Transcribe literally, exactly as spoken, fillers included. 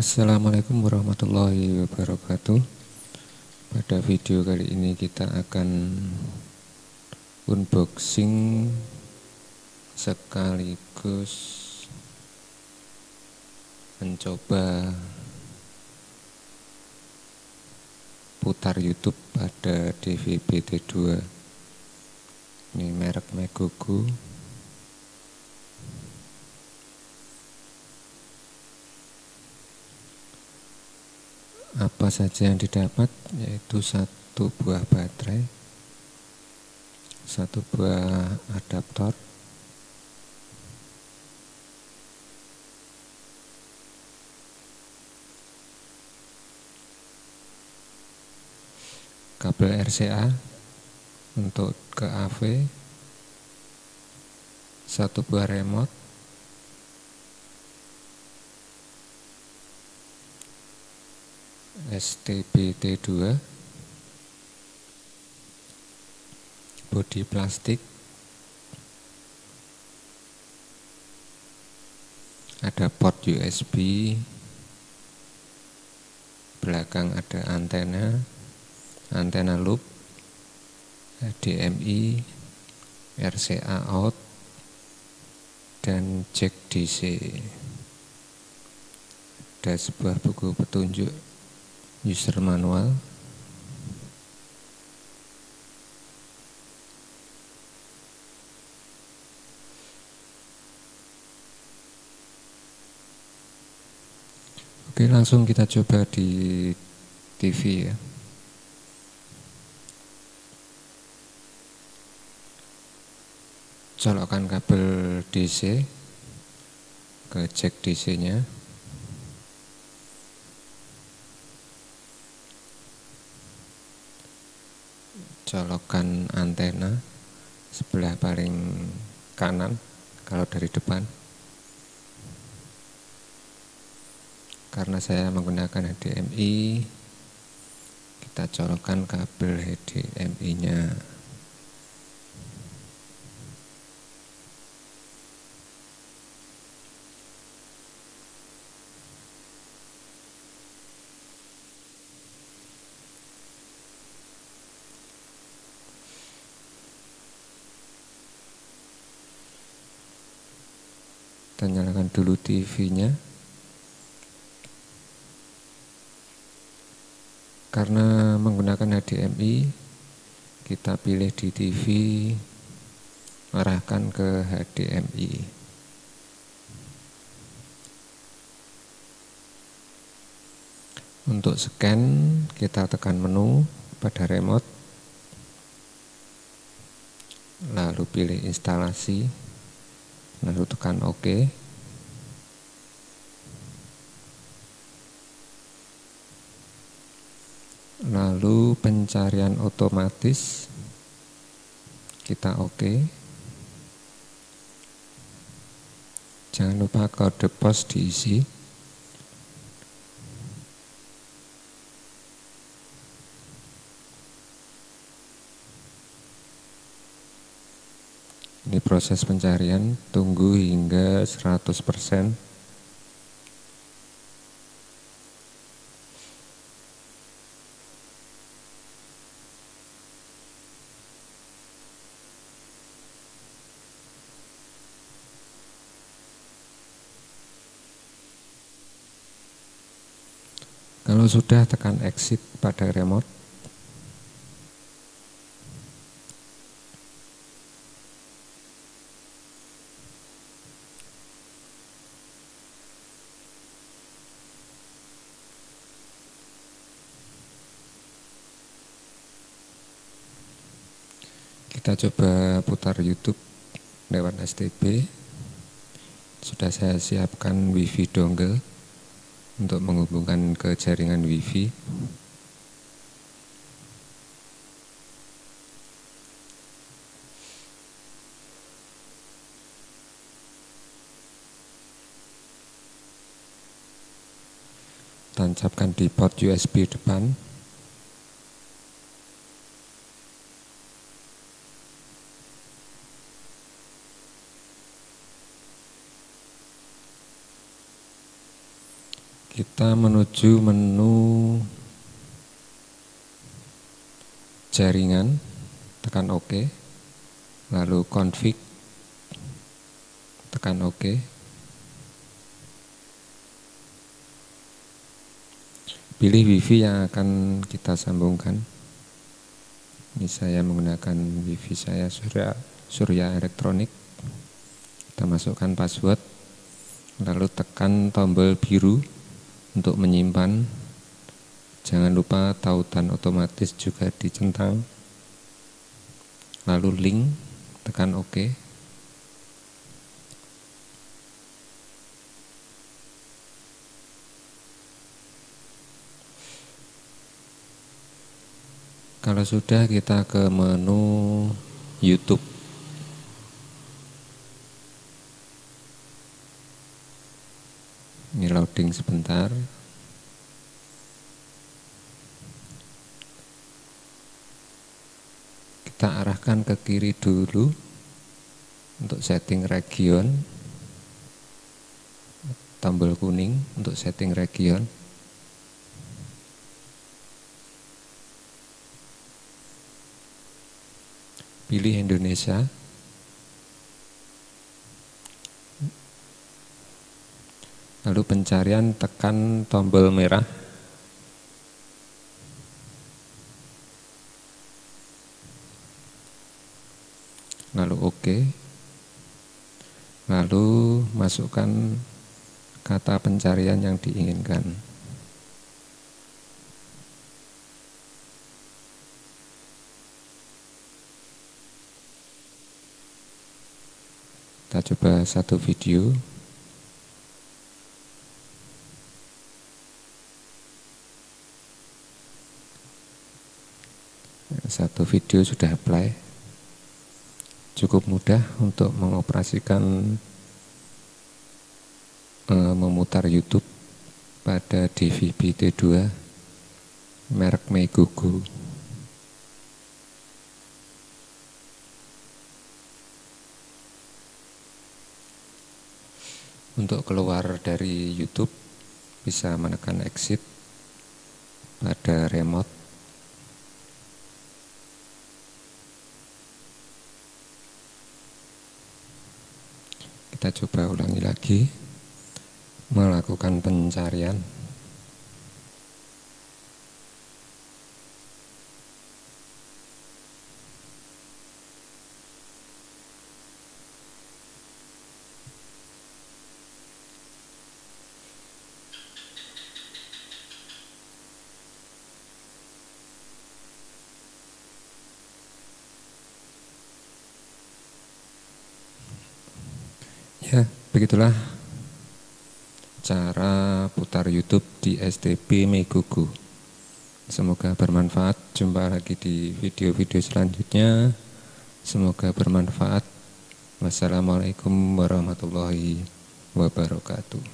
Assalamualaikum warahmatullahi wabarakatuh. Pada video kali ini kita akan unboxing sekaligus mencoba putar YouTube pada D V B T dua. Ini merek Megogo. Apa saja yang didapat, yaitu satu buah baterai, satu buah adaptor, kabel R C A untuk ke A V, satu buah remote, S T B T dua, bodi plastik, ada port U S B, belakang ada antena, antena loop, H D M I, R C A out, dan jack D C. Ada sebuah buku petunjuk user manual. Oke, langsung kita coba di T V ya. Colokkan kabel D C ke jack D C-nya. Colokkan antena sebelah paling kanan kalau dari depan. Karena saya menggunakan H D M I, kita colokkan kabel H D M I-nya. Kita nyalakan dulu T V-nya. Karena menggunakan H D M I, kita pilih di T V, arahkan ke H D M I. Untuk scan, kita tekan menu pada remote, lalu pilih instalasi, lalu tekan OK. Lalu pencarian otomatis, kita OK. Jangan lupa kode pos diisi. Ini proses pencarian, tunggu hingga seratus persen. Kalau sudah, tekan exit pada remote. Kita coba putar YouTube lewat S T B. Sudah saya siapkan WiFi dongle untuk menghubungkan ke jaringan WiFi. Tancapkan di port U S B depan. Kita menuju menu jaringan, tekan OK, lalu config, tekan OK. Pilih WiFi yang akan kita sambungkan. Ini saya menggunakan WiFi saya Surya, Surya Elektronik. Kita masukkan password, lalu tekan tombol biru untuk menyimpan. Jangan lupa tautan otomatis juga dicentang. Lalu link, tekan OK. Kalau sudah, kita ke menu YouTube. Ini loading sebentar. Kita arahkan ke kiri dulu untuk setting region. Tombol kuning untuk setting region. Pilih Indonesia. Lalu pencarian, tekan tombol merah. Lalu OK. Lalu masukkan kata pencarian yang diinginkan. Kita coba satu video. Satu video sudah play. Cukup mudah untuk mengoperasikan eh, memutar YouTube pada D V B T dua merek Megogo. Untuk keluar dari YouTube bisa menekan exit pada remote. Kita coba ulangi lagi, melakukan pencarian. Ya, begitulah cara putar YouTube di S T B Megogo. Semoga bermanfaat. Jumpa lagi di video-video selanjutnya. Semoga bermanfaat. Wassalamualaikum warahmatullahi wabarakatuh.